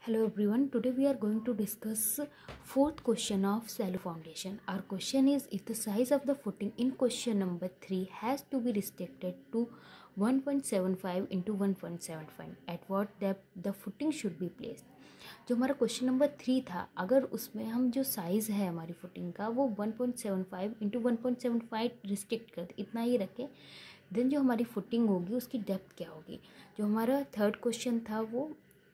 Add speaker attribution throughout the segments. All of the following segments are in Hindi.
Speaker 1: Hello everyone, today we are going to discuss fourth question of shallow foundation. Our question is, if the size of the footing in question number 3 has to be restricted to 1.75 into 1.75, at what depth the footing should be placed. जो हमारा क्वेश्चन नंबर 3 था, अगर उसमें हम जो साइज़ है हमारी फुटिंग का वो 1.75 इंटू 1.75 रिस्ट्रिक्ट कर इतना ही रखें, देन जो हमारी फुटिंग होगी उसकी डेप्थ क्या होगी. जो हमारा थर्ड क्वेश्चन था वो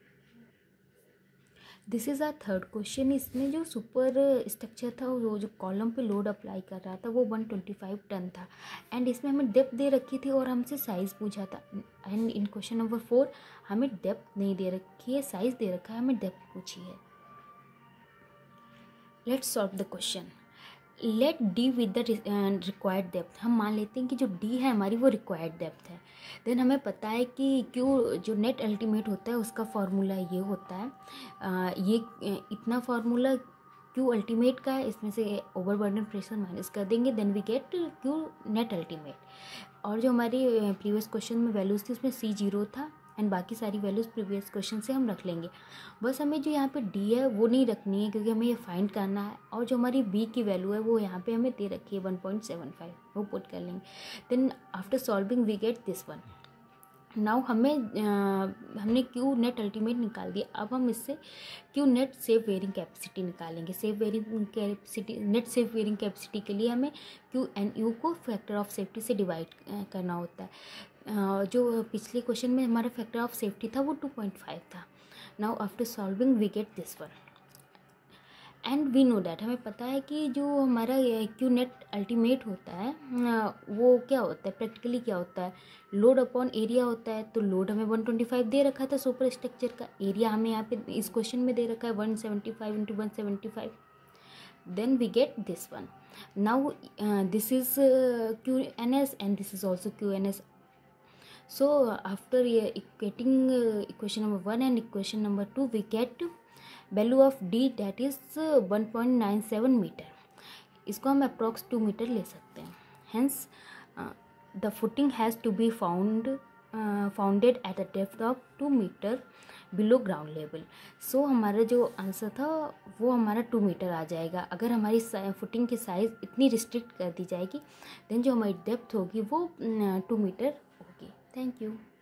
Speaker 1: this is our third question. इसमें जो सुपर स्ट्रक्चर था वो जो कॉलम पे लोड अप्लाई कर रहा था वो 125 टन था एंड इसमें हमें डेप्थ दे रखी थी और हमसे साइज़ पूछा था. एंड इन क्वेश्चन नंबर 4 हमें डेप्थ नहीं दे रखी है, साइज़ दे रखा है, हमें डेप्थ पूछी है. Let's solve the question. Let D with the required depth. हम मान लेते हैं कि जो डी है हमारी वो रिक्वायर्ड डेप्थ है. देन हमें पता है कि क्यू जो नेट अल्टीमेट होता है उसका फार्मूला ये होता है, ये इतना फार्मूला क्यू अल्टीमेट का है, इसमें से ओवरबर्डन प्रेशर माइनस कर देंगे, then we get Q net ultimate. और जो हमारी प्रीवियस क्वेश्चन में वैल्यूज़ थी उसमें C0 था एंड बाकी सारी वैल्यूज़ प्रीवियस क्वेश्चन से हम रख लेंगे. बस हमें जो यहाँ पे डी है वो नहीं रखनी है क्योंकि हमें ये फाइंड करना है. और जो हमारी बी की वैल्यू है वो यहाँ पे हमें दे रखी है 1.75, वो पुट कर लेंगे. Then after solving we get this one. Now हमने क्यू नेट अल्टीमेट निकाल दिया. अब हम इससे Q net safe bearing capacity निकालेंगे. Safe bearing capacity, net safe bearing capacity के लिए हमें क्यू एन यू को फैक्टर ऑफ सेफ्टी से डिवाइड करना होता है. जो पिछले क्वेश्चन में हमारा फैक्टर ऑफ सेफ्टी था वो 2.5 था. Now after solving we get this one and we know that. हमें पता है कि जो हमारा क्यू नेट अल्टीमेट होता है वो क्या होता है, प्रैक्टिकली क्या होता है, लोड अपॉन एरिया होता है. तो लोड हमें 125 दे रखा था सुपर स्ट्रक्चर का, एरिया हमें यहाँ पे इस क्वेश्चन में दे रखा है 175 into 175. Then we get this one. Now this is QNS and this is also QNS. So after equating equation number 1 and equation number 2 we get value of D that is 1.97 metre. इसको हम अप्रॉक्स 2 मीटर ले सकते हैं. Hence the footing has to be founded at a depth of 2 metre below ground level. So हमारा जो आंसर था वो हमारा 2 मीटर आ जाएगा. अगर हमारी फुटिंग की साइज़ इतनी रिस्ट्रिक्ट कर दी जाएगी देन जो हमारी डेप्थ होगी वो 2 मीटर होगी. Thank you.